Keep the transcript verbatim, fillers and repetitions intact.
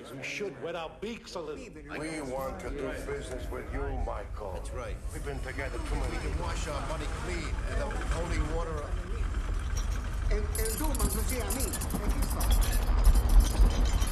Is we should wet our beaks a little. We want to do business with you, Michael. That's right. We've been together too many. We can wash our money clean and the holy water. El, el Dumas, no sé, a mí. ¿De qué